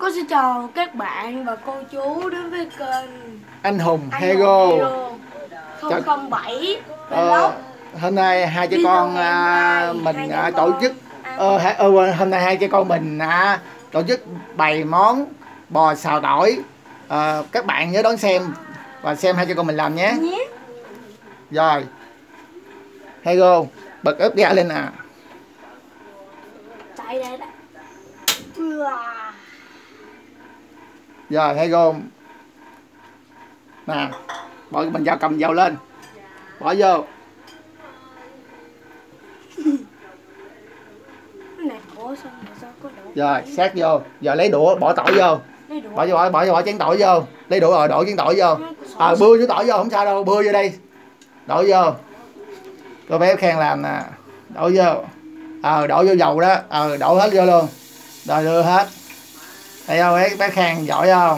Cô xin chào các bạn và cô chú đến với kênh Anh Hùng Hero 007 Vlog. Hôm nay hai cha con mình tổ chức hôm nay hai cha con mình tổ chức bày món bò xào tỏi. Các bạn nhớ đón xem và xem hai cha con mình làm nhé. Rồi Hero bật ớt ga lên nè. Chạy đây đó. Rồi Hero nè, bỏ mình dao, cầm dao lên, bỏ vô. Rồi sát vô, giờ lấy đũa bỏ tỏi vô, bỏ chén tỏi vô, lấy đũa rồi đổ chén tỏi vô. Bưa với tỏi vô không sao đâu, bưa vô đây, đổ vô. Cô bé khen làm nè, đổ vô, đổ vô dầu đó, đổ hết vô luôn, rồi đưa hết. Thấy không, bé khen giỏi không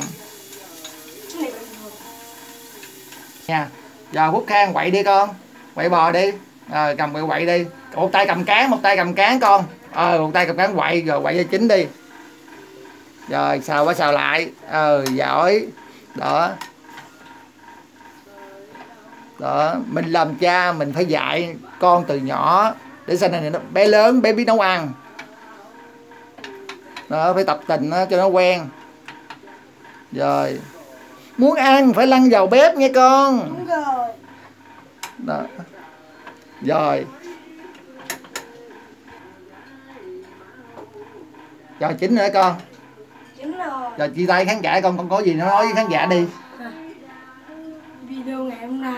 nha. Giờ Quốc Khang quậy đi con, quậy bò đi, cầm quậy đi, một tay cầm cán, một tay cầm cán con, một tay cầm cán quậy, rồi quậy cho chín đi. Rồi xào qua xào lại, giỏi đó. Đó, mình làm cha mình phải dạy con từ nhỏ để sau này nó bé lớn bé biết nấu ăn đó, phải tập tình nó cho nó quen. Rồi muốn ăn phải lăn vào bếp nghe con. Đúng rồi. Đó. Rồi chín nữa con. Chín rồi. Rồi chia tay khán giả con có gì nó nói với khán giả đi. Video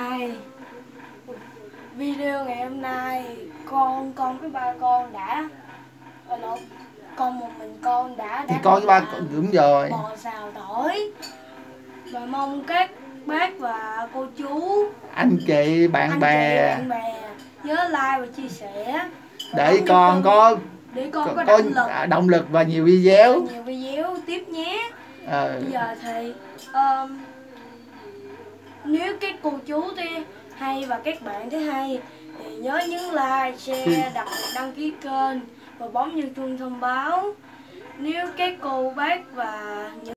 ngày hôm nay con với ba con đã con một mình con đã thì con với ba đúng rồi, bò xào tỏi, và mong các bác và cô chú, anh chị bạn bè nhớ like và chia sẻ để con có động lực và nhiều video tiếp nhé. Bây giờ thì nếu các cô chú hay và các bạn thấy hay thì nhớ nhấn like, share, đặc biệt đăng ký kênh và bấm vào chuông thông báo. Nếu các cô bác và những